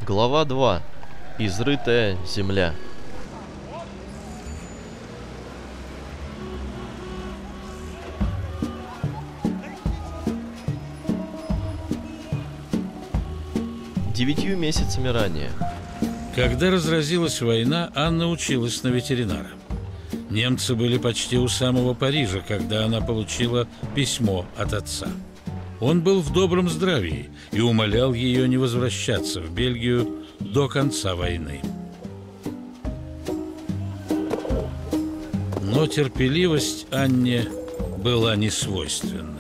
Глава 2. Изрытая земля. Девятью месяцами ранее. Когда разразилась война, Анна училась на ветеринара. Немцы были почти у самого Парижа, когда она получила письмо от отца. Он был в добром здравии и умолял ее не возвращаться в Бельгию до конца войны. Но терпеливость Анне была не свойственна.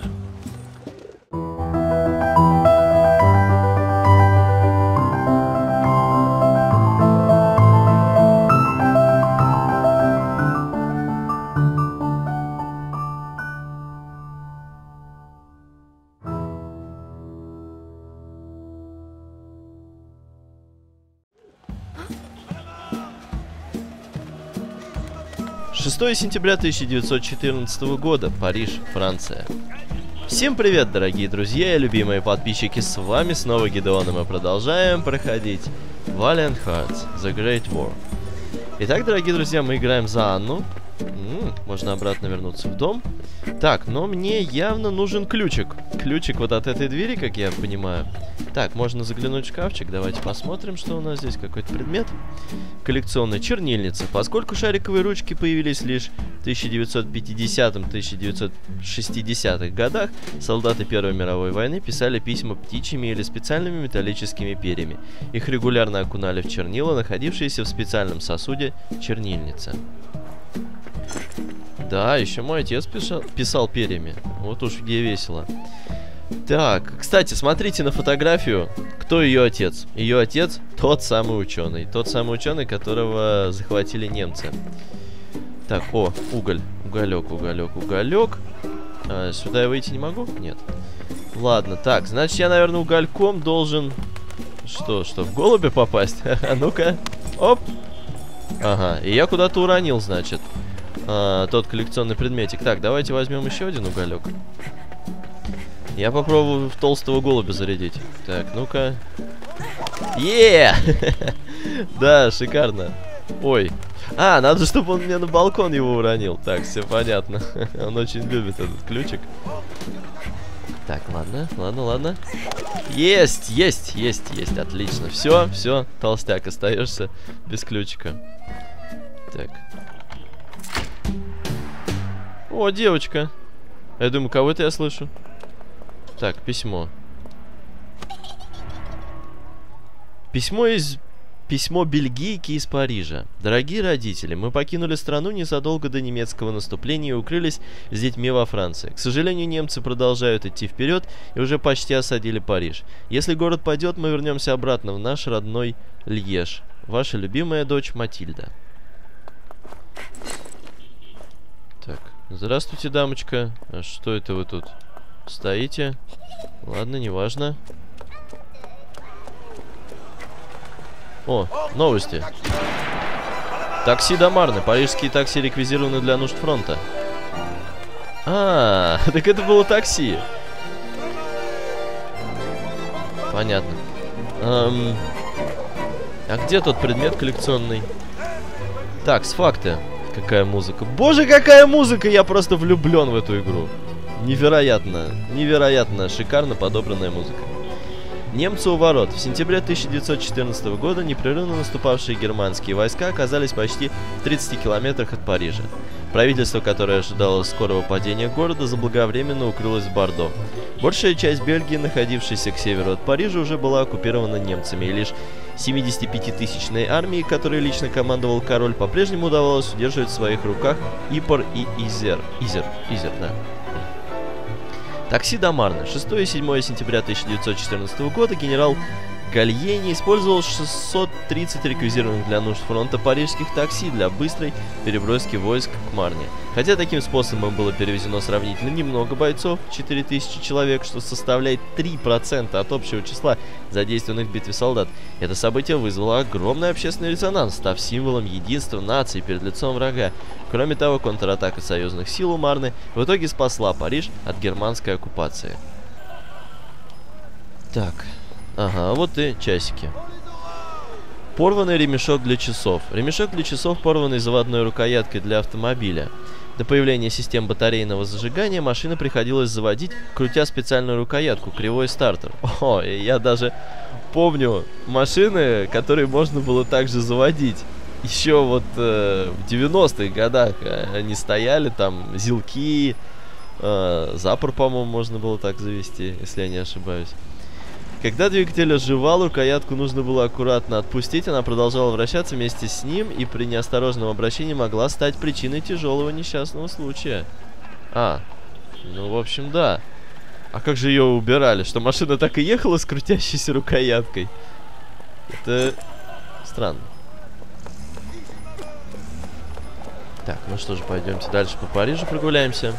Шестое сентября 1914 года. Париж, Франция. Всем привет, дорогие друзья и любимые подписчики, с вами снова Гидеон, и мы продолжаем проходить Valiant Hearts The Great War. Итак, дорогие друзья, мы играем за Анну. Можно обратно вернуться в дом. Так, но мне явно нужен ключик. Ключик вот от этой двери, как я понимаю. Так, можно заглянуть в шкафчик. Давайте посмотрим, что у нас здесь. Какой-то предмет. Коллекционная чернильница. Поскольку шариковые ручки появились лишь в 1950-1960-х годах, солдаты Первой мировой войны писали письма птичьими или специальными металлическими перьями. Их регулярно окунали в чернила, находившиеся в специальном сосуде чернильница. Да, еще мой отец писал перьями. Вот уж где весело. Так, кстати, смотрите на фотографию. Кто ее отец? Ее отец тот самый ученый. Тот самый ученый, которого захватили немцы. Так, о, уголь. Уголек, уголек, уголек. Сюда я выйти не могу? Нет. Ладно, так, значит, я, наверное, угольком должен... Что, в голубя попасть? Ну-ка. Оп. Ага, и я куда-то уронил, значит, тот коллекционный предметик. Так, давайте возьмем еще один уголек. Я попробую в толстого голубя зарядить. Так, ну-ка. Да, шикарно. Ой. Надо, чтобы он мне на балкон его уронил. Так, все понятно. Он очень любит этот ключик. Так, ладно. Есть. Отлично. Все, толстяк, остаешься без ключика. Так. О, девочка. Я думаю, кого-то я слышу. Так, письмо. Письмо бельгийки из Парижа. Дорогие родители, мы покинули страну незадолго до немецкого наступления и укрылись с детьми во Франции. К сожалению, немцы продолжают идти вперед и уже почти осадили Париж. Если город падет, мы вернемся обратно в наш родной Льеж. Ваша любимая дочь Матильда. Так, здравствуйте, дамочка. А что это вы тут стоите? Ладно, неважно. О, новости. Такси до Марны. Парижские такси реквизированы для нужд фронта. Так это было такси. Понятно. А где тот предмет коллекционный? Так, с факты. Какая музыка. Боже, какая музыка! Я просто влюблен в эту игру. Невероятно шикарно подобранная музыка. Немцы у ворот. В сентябре 1914 года непрерывно наступавшие германские войска оказались почти в 30 километрах от Парижа. Правительство, которое ожидало скорого падения города, заблаговременно укрылось в Бордо. Большая часть Бельгии, находившаяся к северу от Парижа, уже была оккупирована немцами, и лишь 75-тысячной армии, которой лично командовал король, по-прежнему удавалось удерживать в своих руках Ипр и Изер, да. Такси до Марны. 6 и 7 сентября 1914 года генерал Гальени использовал 630 реквизированных для нужд фронта парижских такси для быстрой переброски войск к Марне. Хотя таким способом было перевезено сравнительно немного бойцов, 4000 человек, что составляет 3% от общего числа задействованных в битве солдат, это событие вызвало огромный общественный резонанс, став символом единства нации перед лицом врага. Кроме того, контратака союзных сил у Марны в итоге спасла Париж от германской оккупации. Так, ага, вот и часики. Порванный ремешок для часов. Ремешок для часов, порванный заводной рукояткой для автомобиля. До появления систем батарейного зажигания машина приходилось заводить, крутя специальную рукоятку, кривой стартер. О, и я даже помню машины, которые можно было также заводить. Еще вот в 90-х годах они стояли, там, зилки, запор, по-моему, можно было так завести, если я не ошибаюсь. Когда двигатель оживал, рукоятку нужно было аккуратно отпустить, она продолжала вращаться вместе с ним и при неосторожном обращении могла стать причиной тяжелого несчастного случая. Ну, в общем, да. А как же ее убирали? Что машина так и ехала с крутящейся рукояткой? Это странно. Так, ну что же, пойдемте дальше по Парижу прогуляемся.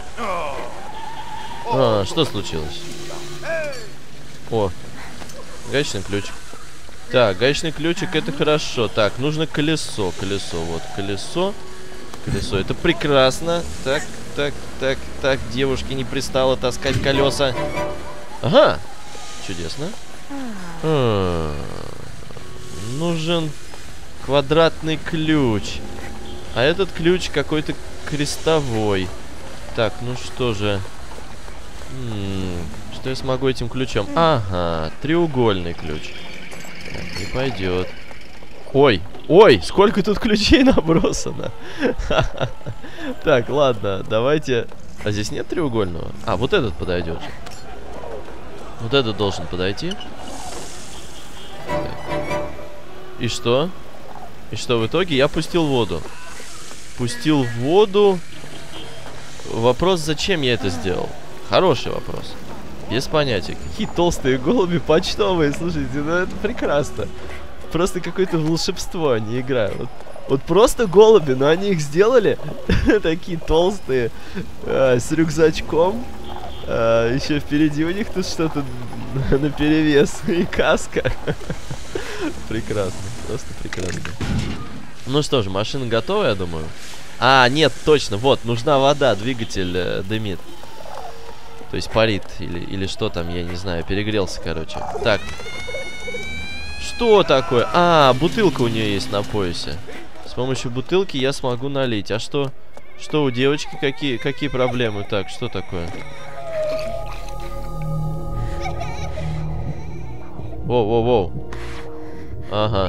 Что случилось? О, гаечный ключик. Так, гаечный ключик, это хорошо. Так, нужно колесо. Колесо, вот, колесо. Колесо, это прекрасно. Так, девушке не пристало таскать колеса. Ага, чудесно. Нужен квадратный ключ. А этот ключ какой-то крестовой. Так, ну что же. Что я смогу этим ключом? Ага, треугольный ключ. Так, не пойдет. Ой, сколько тут ключей набросано. Так, ладно, давайте. А здесь нет треугольного? А, вот этот подойдет же. Вот этот должен подойти. Так. И что? И что в итоге? Я пустил воду. Пустил в воду. Вопрос, зачем я это сделал? Хороший вопрос. Без понятия. Какие толстые голуби почтовые. Слушайте, ну это прекрасно. Просто какое-то волшебство, они играют. Вот просто голуби, но они их сделали такие толстые, с рюкзачком. Еще впереди у них тут что-то наперевес. И каска. Прекрасно, просто прекрасно. Ну что же, машина готова, я думаю. Нет, точно, вот, нужна вода, двигатель дымит. То есть парит, или что там, я не знаю, перегрелся, короче. Так. Что такое? Бутылка у нее есть на поясе. С помощью бутылки я смогу налить. А что? Что у девочки? Какие проблемы? Так, что такое? Воу. Ага.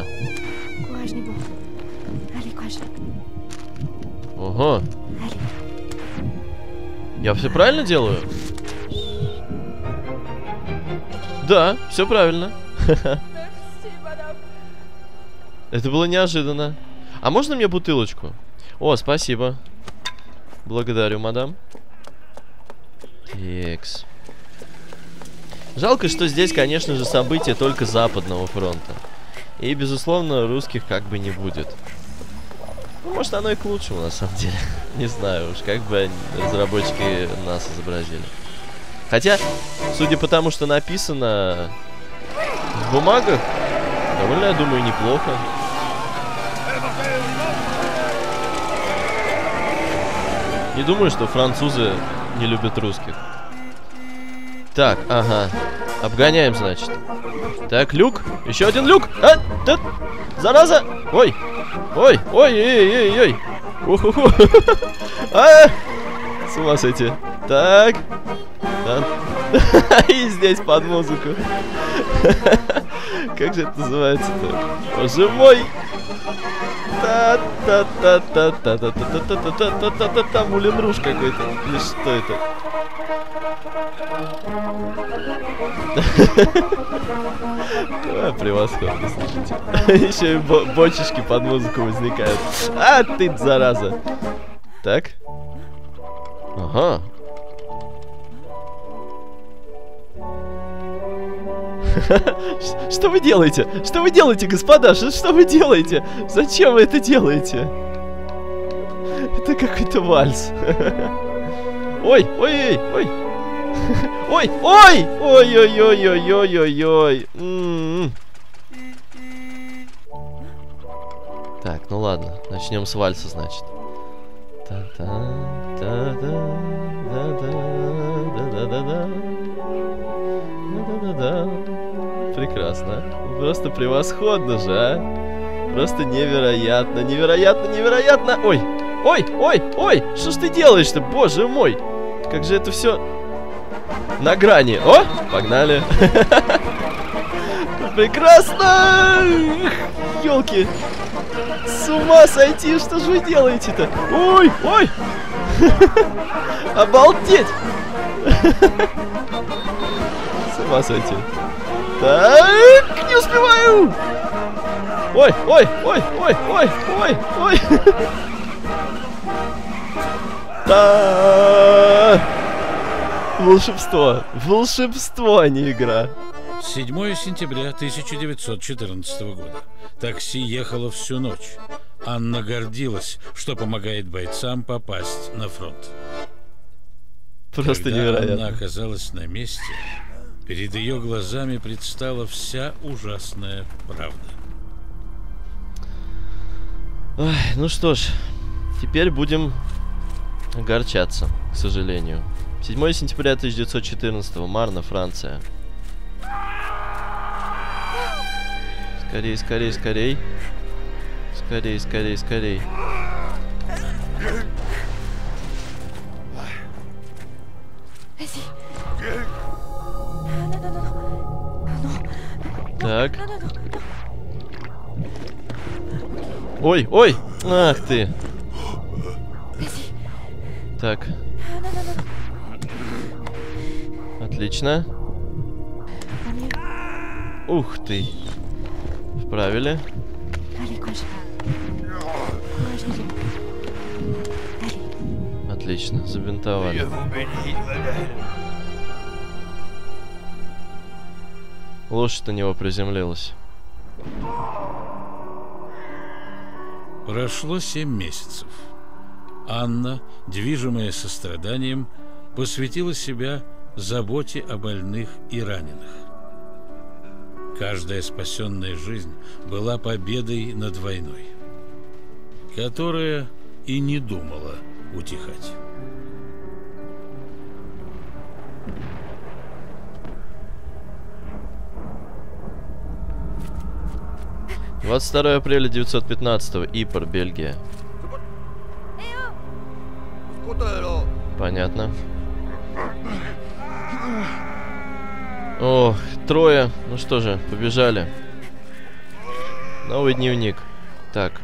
Ого. Я все правильно делаю? Да, все правильно. Это было неожиданно. А можно мне бутылочку? О, спасибо. Благодарю, мадам. Текс. Жалко, что здесь, конечно же, события только Западного фронта. И, безусловно, русских как бы не будет. Ну, может, оно и к лучшему, на самом деле. Не знаю уж, как бы разработчики нас изобразили. Хотя, судя по тому, что написано в бумагах, довольно, я думаю, неплохо. Не думаю, что французы не любят русских. Так, ага. Обгоняем, значит. Так, люк. Еще один люк. Зараза. Ой. Уху-ху. С ума сойти. Так. И здесь под музыку. Как же это называется-то? Боже мой. Там Мулен Руж какой-то. Или что это? Превосходно, слушайте. Еще и бочечки под музыку возникают. Ты зараза. Так. Ага. Что вы делаете? Что вы делаете, господа? Что вы делаете? Зачем вы это делаете? Это какой-то вальс. Ой. Так, ну ладно, начнем с вальса, значит. Прекрасно. Просто превосходно же, а? Просто невероятно, невероятно, невероятно. Ой, ой, ой, ой, что ж ты делаешь-то, боже мой. Как же это все на грани. О, погнали. Прекрасно. Ёлки. С ума сойти, что же вы делаете-то? Ой, ой. Обалдеть. С ума сойти. Так, не успеваю. Ой, ой, ой, ой, ой, ой, ой. Да. Волшебство. Волшебство, а не игра. 7 сентября 1914 года. Такси ехало всю ночь. Анна гордилась, что помогает бойцам попасть на фронт. Просто Когда невероятно. Анна оказалась на месте, перед ее глазами предстала вся ужасная правда. Ой, ну что ж, теперь будем огорчаться, к сожалению. 7 сентября 1914, Марна, Франция. Скорей, скорей, скорей. Скорей, скорей, скорей. Так. Ой, ой! Ах ты! Так. Отлично. Ух ты! Вправили. Отлично, забинтовали. Лошадь на него приземлилась. Прошло 7 месяцев. Анна, движимая состраданием, посвятила себя заботе о больных и раненых. Каждая спасенная жизнь была победой над войной, которая и не думала утихать. 22 апреля 1915, Ипр, Бельгия. Понятно. Ох, трое. Ну что же, побежали. Новый дневник. Так,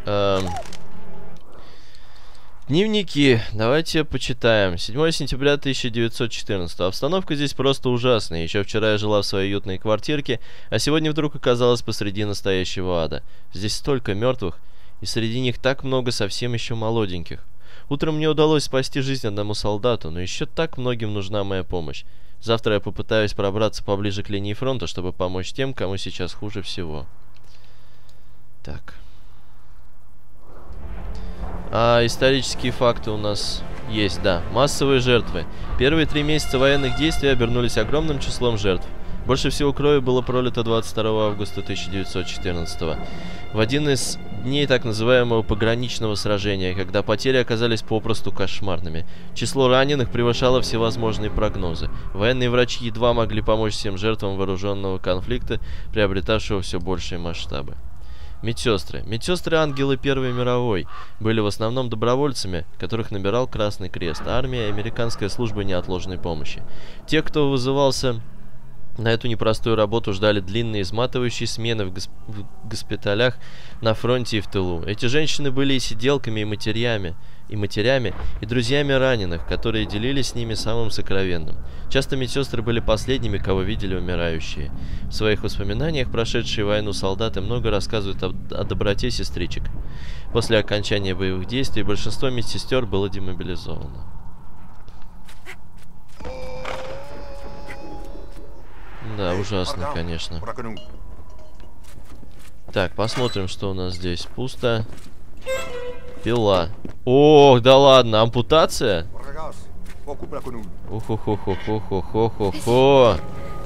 дневники. Давайте почитаем. 7 сентября 1914. Обстановка здесь просто ужасная. Еще вчера я жила в своей уютной квартирке, а сегодня вдруг оказалась посреди настоящего ада. Здесь столько мертвых, и среди них так много совсем еще молоденьких. Утром мне удалось спасти жизнь одному солдату, но еще так многим нужна моя помощь. Завтра я попытаюсь пробраться поближе к линии фронта, чтобы помочь тем, кому сейчас хуже всего. Так. Исторические факты у нас есть, да. Массовые жертвы. Первые 3 месяца военных действий обернулись огромным числом жертв. Больше всего крови было пролито 22 августа 1914 в один из дней так называемого пограничного сражения, когда потери оказались попросту кошмарными. Число раненых превышало всевозможные прогнозы. Военные врачи едва могли помочь всем жертвам вооруженного конфликта, приобретавшего все большие масштабы. Медсестры. Медсестры-ангелы Первой мировой были в основном добровольцами, которых набирал Красный Крест, армия и американская служба неотложной помощи. Те, кто вызывался на эту непростую работу, ждали длинные изматывающие смены в госпиталях на фронте и в тылу. Эти женщины были и сиделками, и матерями, и друзьями раненых, которые делились с ними самым сокровенным. Часто медсестры были последними, кого видели умирающие. В своих воспоминаниях прошедшие войну солдаты много рассказывают о доброте сестричек. После окончания боевых действий большинство медсестер было демобилизовано. Да, ужасно, конечно. Так, посмотрим, что у нас здесь. Пусто. Пила. Ох, да ладно, ампутация? Уху-ху-ху-ху-ху-ху-ху-ху.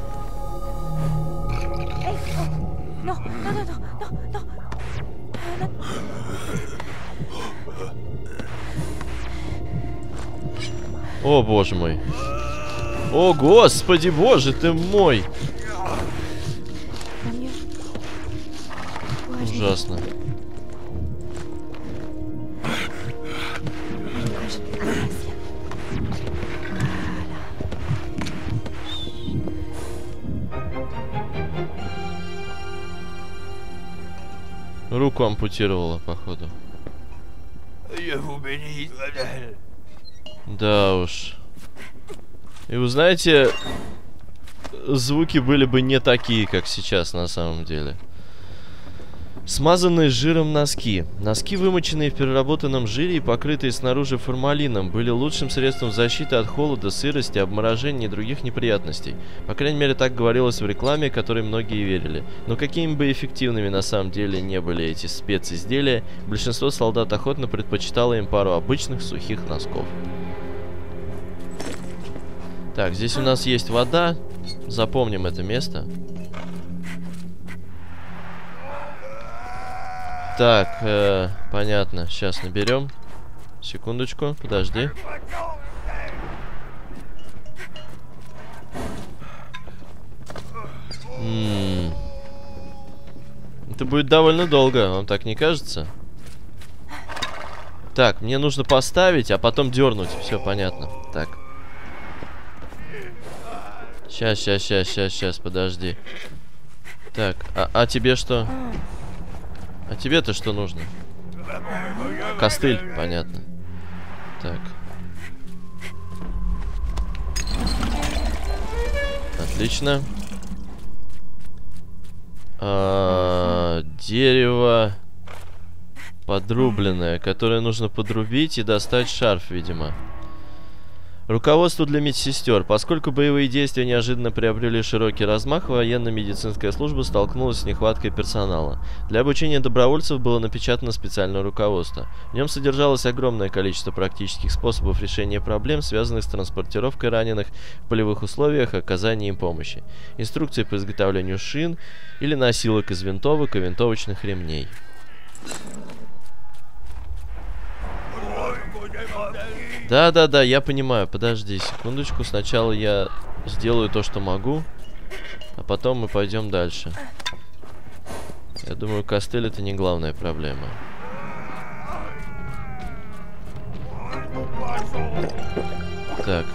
О, боже мой. О, господи, боже ты мой. Ужасно. Руку ампутировала, походу. Да уж. И вы знаете, звуки были бы не такие, как сейчас на самом деле. Смазанные жиром носки. Носки, вымоченные в переработанном жире и покрытые снаружи формалином, были лучшим средством защиты от холода, сырости, обморожения и других неприятностей. По крайней мере, так говорилось в рекламе, которой многие верили. Но какими бы эффективными на самом деле не были эти специзделия, большинство солдат охотно предпочитало им пару обычных сухих носков. Так, здесь у нас есть вода. Запомним это место. Так, понятно. Сейчас наберем. Секундочку, подожди. Это будет довольно долго, вам так не кажется? Так, мне нужно поставить, а потом дернуть. Все понятно. Так. Сейчас, подожди. Так, а тебе что? А тебе-то что нужно? Костыль, понятно. Так. Отлично. Дерево подрубленное, которое нужно подрубить и достать шарф, видимо. Руководство для медсестер. Поскольку боевые действия неожиданно приобрели широкий размах, военно-медицинская служба столкнулась с нехваткой персонала. Для обучения добровольцев было напечатано специальное руководство. В нем содержалось огромное количество практических способов решения проблем, связанных с транспортировкой раненых в полевых условиях и оказанием им помощи. Инструкции по изготовлению шин или носилок из винтовок и винтовочных ремней. Да, я понимаю. Подожди секундочку. Сначала я сделаю то, что могу, а потом мы пойдем дальше. Я думаю, костыль — это не главная проблема. Так.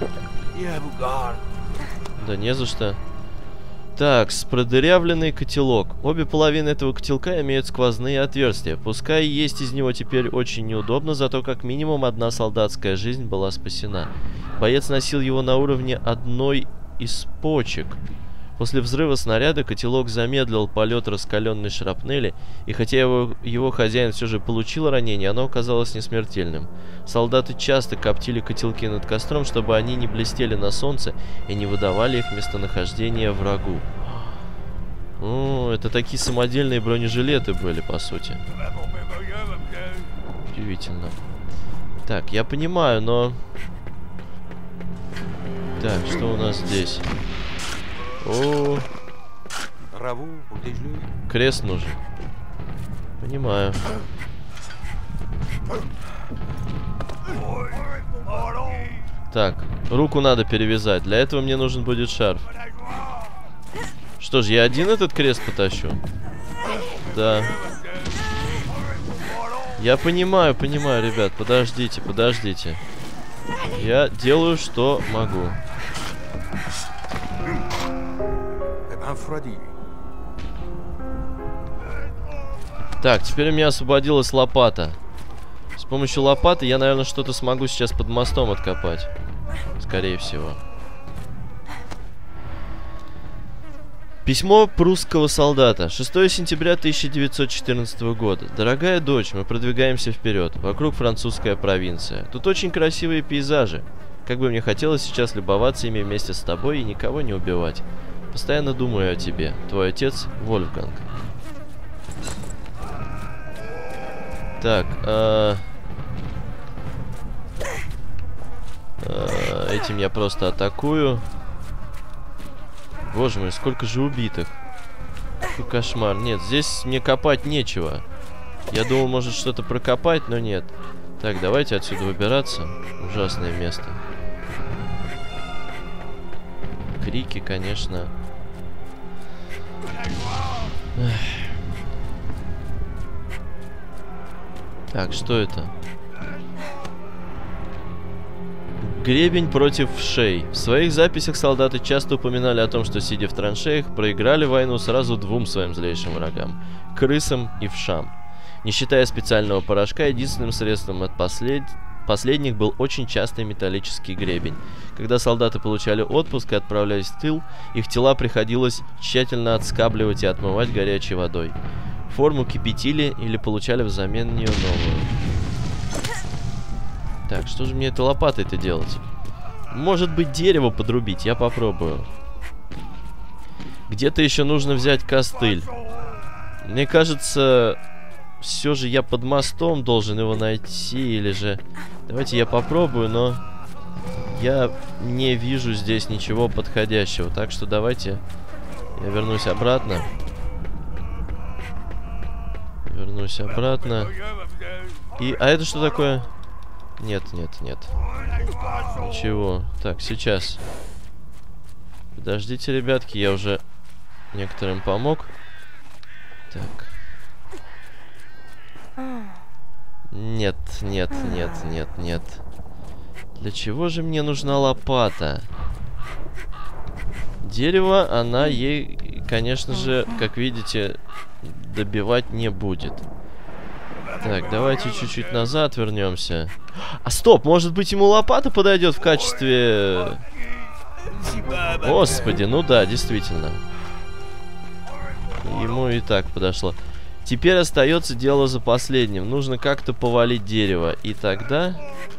Да не за что. Так, продырявленный котелок. Обе половины этого котелка имеют сквозные отверстия. Пускай есть из него теперь очень неудобно, зато как минимум одна солдатская жизнь была спасена. Боец носил его на уровне одной из почек. После взрыва снаряда котелок замедлил полет раскаленной шрапнели, и хотя его хозяин все же получил ранение, оно оказалось несмертельным. Солдаты часто коптили котелки над костром, чтобы они не блестели на солнце и не выдавали их местонахождение врагу. О, это такие самодельные бронежилеты были, по сути. Удивительно. Так, я понимаю, но... Так, что у нас здесь? О, крест нужен. Понимаю. Так, руку надо перевязать. Для этого мне нужен будет шарф. Что ж, я один этот крест потащу? Да. Я понимаю, ребят. Подождите. Я делаю, что могу. Так, теперь у меня освободилась лопата. С помощью лопаты я, наверное, что-то смогу сейчас под мостом откопать. Скорее всего. Письмо прусского солдата. 6 сентября 1914 года. Дорогая дочь, мы продвигаемся вперед. Вокруг французская провинция. Тут очень красивые пейзажи. Как бы мне хотелось сейчас любоваться ими вместе с тобой и никого не убивать. Постоянно думаю о тебе. Твой отец Вольфганг. Так, этим я просто атакую. Боже мой, сколько же убитых. Какой кошмар. Нет, здесь мне копать нечего. Я думал, может что-то прокопать, но нет. Так, давайте отсюда выбираться. Ужасное место. Крики, конечно. Эх. Так, что это? Гребень против вшей. В своих записях солдаты часто упоминали о том, что, сидя в траншеях, проиграли войну сразу двум своим злейшим врагам — крысам и вшам. Не считая специального порошка, единственным средством от последних был очень частый металлический гребень. Когда солдаты получали отпуск и отправлялись в тыл, их тела приходилось тщательно отскабливать и отмывать горячей водой. Форму кипятили или получали взамен нее новую. Так, что же мне этой лопатой-то делать? Может быть, дерево подрубить? Я попробую. Где-то еще нужно взять костыль. Мне кажется, все же я под мостом должен его найти, или же... Давайте я попробую, но я не вижу здесь ничего подходящего. Так что давайте я вернусь обратно. Вернусь обратно. И... А это что такое? Нет, нет, нет. Ничего. Так, сейчас. Подождите, ребятки, я уже некоторым помог. Так. Нет, нет, нет, нет, нет. Для чего же мне нужна лопата? Дерево, она ей, конечно же, как видите, добивать не будет. Так, давайте чуть-чуть назад вернемся. А стоп, может быть, ему лопата подойдет в качестве... Господи, ну да, действительно. Ему и так подошло. Теперь остается дело за последним. Нужно как-то повалить дерево. И тогда...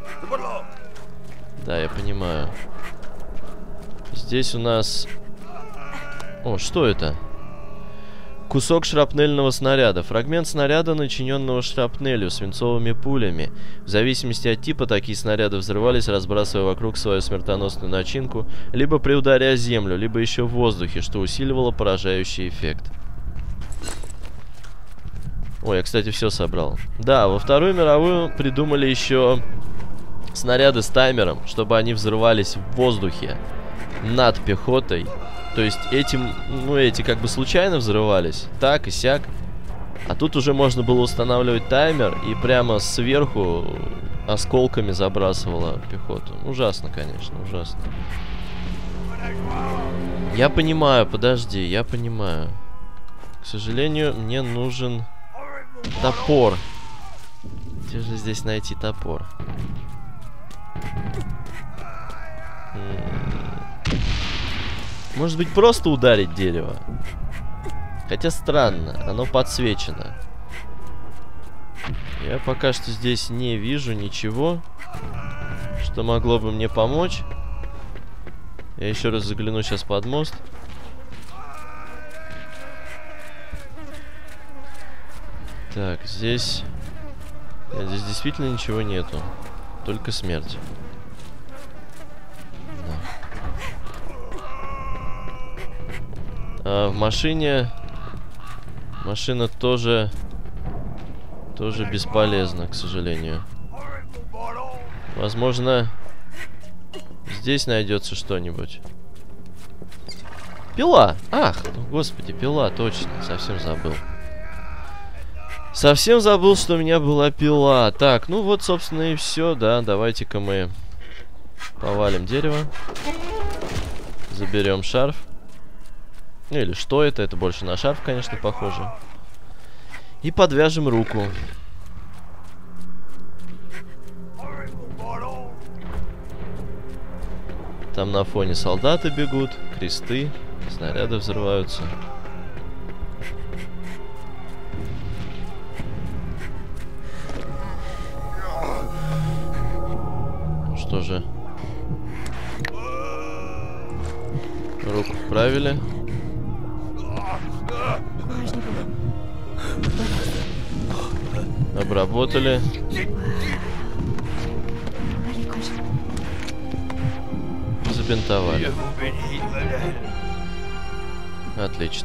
Да, я понимаю. Здесь у нас... О, что это? Кусок шрапнельного снаряда. Фрагмент снаряда, начиненного шрапнелью, свинцовыми пулями. В зависимости от типа, такие снаряды взрывались, разбрасывая вокруг свою смертоносную начинку, либо при ударе о землю, либо еще в воздухе, что усиливало поражающий эффект. Ой, я, кстати, все собрал. Да, во Вторую мировую придумали еще снаряды с таймером, чтобы они взрывались в воздухе над пехотой. То есть эти как бы случайно взрывались, так и сяк. А тут уже можно было устанавливать таймер и прямо сверху осколками забрасывала пехоту. Ужасно, конечно, ужасно. Я понимаю, подожди, я понимаю. К сожалению, мне нужен топор. Где же здесь найти топор? Может быть, просто ударить дерево? Хотя странно, оно подсвечено. Я пока что здесь не вижу ничего, что могло бы мне помочь. Я еще раз загляну сейчас под мост. Так, здесь... Нет, здесь действительно ничего нету. Только смерть. А в машине... Машина тоже бесполезна, к сожалению. Возможно, здесь найдется что-нибудь. Пила! Ах, ну, господи, пила, точно. Совсем забыл. Совсем забыл, что у меня была пила. Так, ну вот, собственно, и все, да. Давайте-ка мы повалим дерево. Заберем шарф. Ну или что это? Это больше на шарф, конечно, похоже. И подвяжем руку. Там на фоне солдаты бегут, кресты, снаряды взрываются. Что же? Руку вправили. Обработали. Забинтовали. Отлично.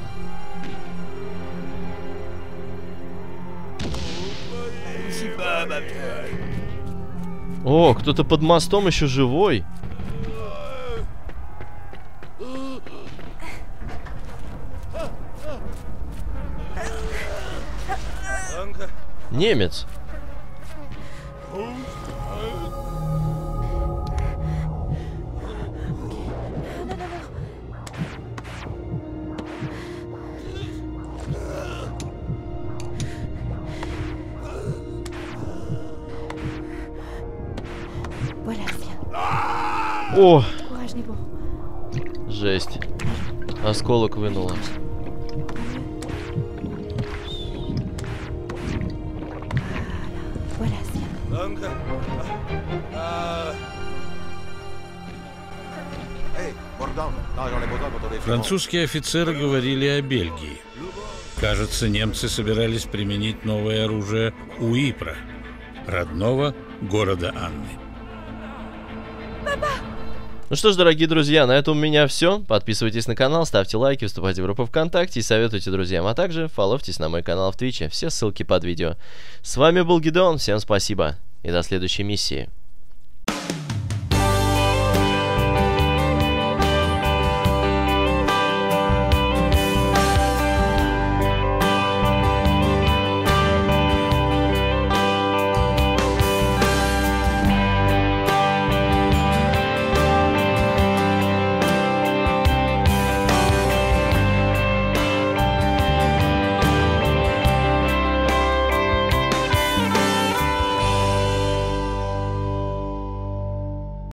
О, кто-то под мостом еще живой. Немец. О! Жесть. Осколок вынуло. Французские офицеры говорили о Бельгии. Кажется, немцы собирались применить новое оружие у Ипра, родного города Анны. Ну что ж, дорогие друзья, на этом у меня все. Подписывайтесь на канал, ставьте лайки, вступайте в группу ВКонтакте и советуйте друзьям. А также фолловьтесь на мой канал в Твиче. Все ссылки под видео. С вами был Гидеон, всем спасибо и до следующей миссии.